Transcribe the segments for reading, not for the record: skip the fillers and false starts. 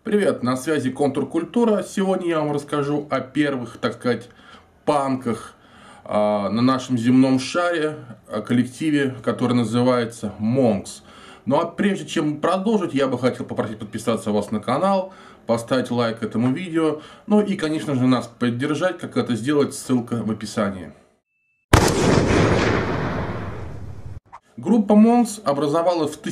Привет, на связи Контркультура. Сегодня я вам расскажу о первых, так сказать, панках на нашем земном шаре, о коллективе, который называется Monks. Ну а прежде чем продолжить, я бы хотел попросить подписаться вас на канал, поставить лайк этому видео, ну и, конечно же, нас поддержать, как это сделать, ссылка в описании. Группа Monks образовалась в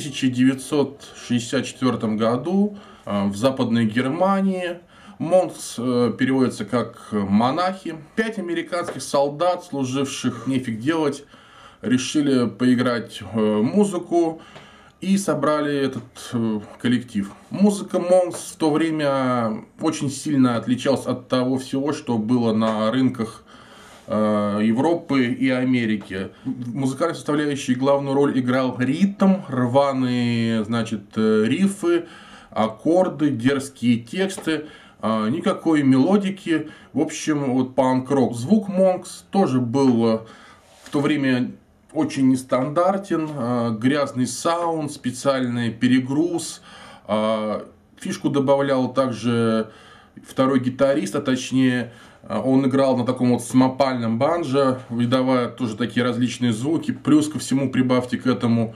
1964 году в Западной Германии. Monks переводится как монахи. 5 американских солдат, служивших нефиг делать, решили поиграть музыку и собрали этот коллектив. Музыка Monks в то время очень сильно отличалась от того всего, что было на рынках Европы и Америки. В музыкальной составляющей главную роль играл ритм, рваные, рифы, аккорды, дерзкие тексты, никакой мелодики. В общем, вот панк-рок. Звук Monks тоже был в то время очень нестандартен. Грязный саунд, специальный перегруз. Фишку добавлял также второй гитарист, а точнее он играл на таком вот самопальном банджо, выдавая тоже такие различные звуки. Плюс ко всему прибавьте к этому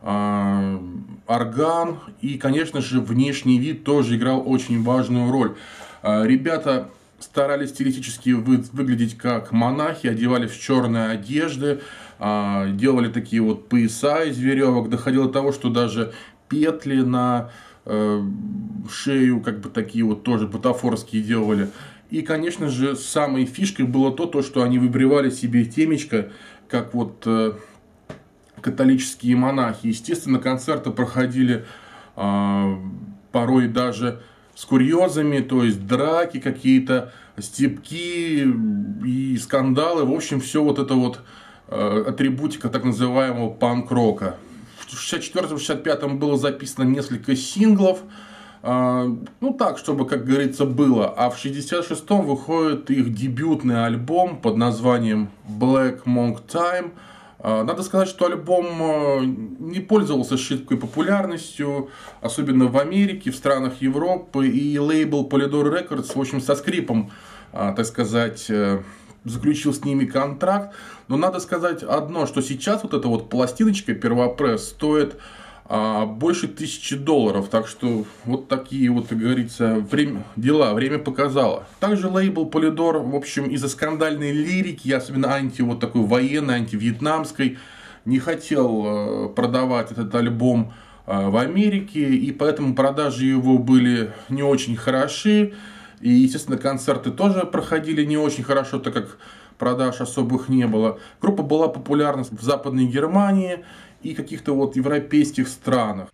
орган. И, конечно же, внешний вид тоже играл очень важную роль. Ребята старались стилистически выглядеть как монахи, одевались в черные одежды, делали такие вот пояса из веревок. Доходило до того, что даже петли на шею, как бы такие вот тоже бутафорские делали. И, конечно же, самой фишкой было то, что они выбривали себе темечко, как вот католические монахи. Естественно, концерты проходили порой даже с курьезами, то есть драки какие-то, стебки и скандалы. В общем, все вот это вот атрибутика так называемого панк-рока. В 1964-1965 было записано несколько синглов. Ну так, чтобы, как говорится, было. А в 1966-м выходит их дебютный альбом под названием Black Monk Time. Надо сказать, что альбом не пользовался шибкой популярностью, особенно в Америке, в странах Европы. И лейбл Polydor Records, в общем, со скрипом, так сказать, заключил с ними контракт. Но надо сказать одно, что сейчас вот эта вот пластиночка первопресс стоит больше $1000. Так что вот такие вот, как говорится, время показало. Также лейбл Polydor, в общем, из-за скандальной лирики, особенно вот такой военной, антивьетнамской, не хотел продавать этот альбом в Америке. И поэтому продажи его были не очень хороши. И, естественно, концерты тоже проходили не очень хорошо, так как продаж особых не было. Группа была популярна в Западной Германии и каких-то вот европейских странах.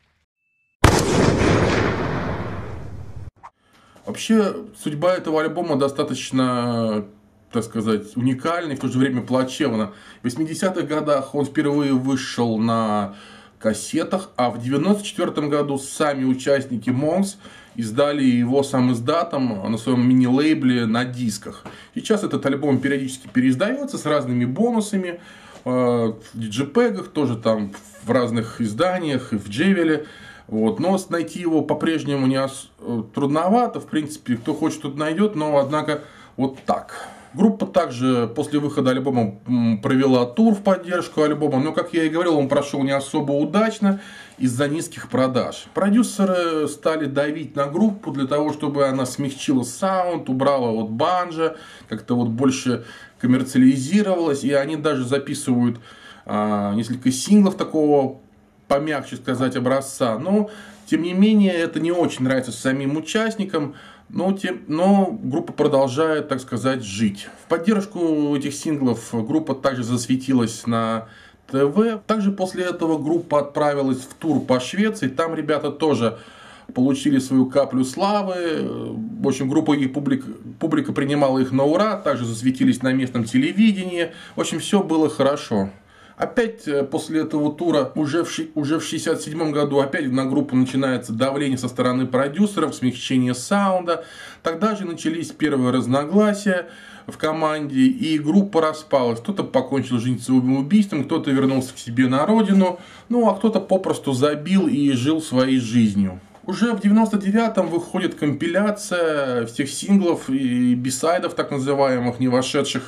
Вообще, судьба этого альбома достаточно, так сказать, уникальна и в то же время плачевна. В 80-х годах он впервые вышел на кассетах, а в 1994 году сами участники Monks издали его сам издатом на своем мини-лейбле на дисках. Сейчас этот альбом периодически переиздается с разными бонусами, в диджипегах, тоже там в разных изданиях, и в Джевеле. Вот. Но найти его по-прежнему трудновато. В принципе, кто хочет, тот найдет, но однако вот так. Группа также после выхода альбома провела тур в поддержку альбома, но, как я и говорил, он прошел не особо удачно из-за низких продаж. Продюсеры стали давить на группу для того, чтобы она смягчила саунд, убрала вот банджо, как-то вот больше коммерциализировалась, и они даже записывают несколько синглов такого, помягче сказать, образца. Но, тем не менее, это не очень нравится самим участникам. Но группа продолжает, так сказать, жить. В поддержку этих синглов группа также засветилась на ТВ. Также после этого группа отправилась в тур по Швеции. Там ребята тоже получили свою каплю славы. В общем, группа и публика принимала их на ура. Также засветились на местном телевидении. В общем, все было хорошо. Опять после этого тура, уже в 1967 году, опять на группу начинается давление со стороны продюсеров, смягчение саунда. Тогда же начались первые разногласия в команде, и группа распалась. Кто-то покончил жизнь самоубийством, кто-то вернулся к себе на родину, ну а кто-то попросту забил и жил своей жизнью. Уже в 99-м выходит компиляция всех синглов и бисайдов, так называемых, не вошедших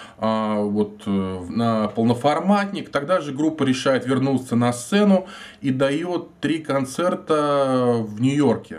на полноформатник. Тогда же группа решает вернуться на сцену и дает 3 концерта в Нью-Йорке.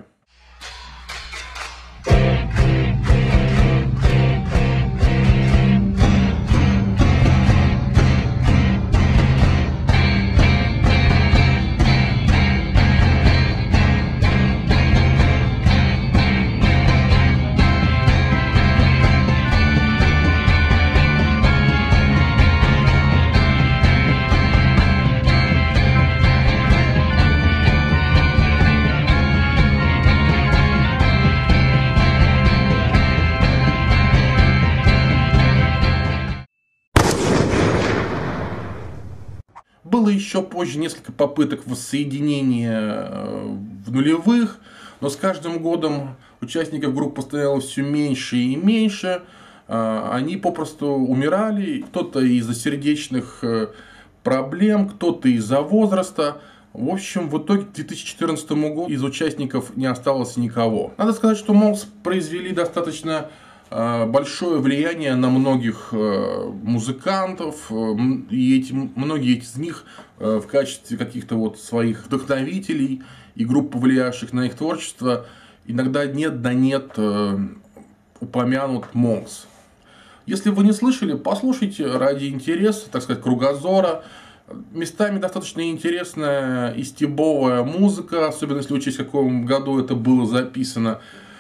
Было еще позже несколько попыток воссоединения в нулевых, но с каждым годом участников группы становилось все меньше и меньше. Они попросту умирали, кто-то из-за сердечных проблем, кто-то из-за возраста. В общем, в итоге к 2014 году из участников не осталось никого. Надо сказать, что Monks произвели достаточно большое влияние на многих музыкантов, и многие из них в качестве каких-то своих вдохновителей и групп, повлиявших на их творчество, иногда нет да нет упомянут Monks. Если вы не слышали, послушайте ради интереса, так сказать, кругозора. Местами достаточно интересная и стебовая музыка, особенно если учесть, в каком году это было записано.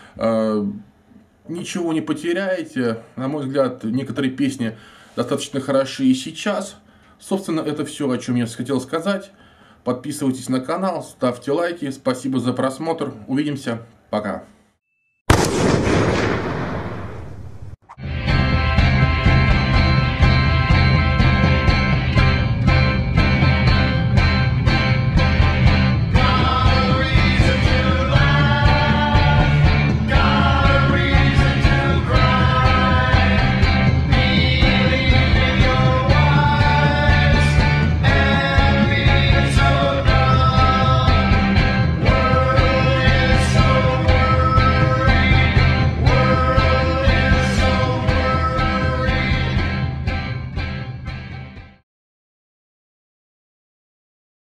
Ничего не потеряете. На мой взгляд, некоторые песни достаточно хороши и сейчас. Собственно, это все, о чем я хотел сказать. Подписывайтесь на канал, ставьте лайки. Спасибо за просмотр. Увидимся. Пока.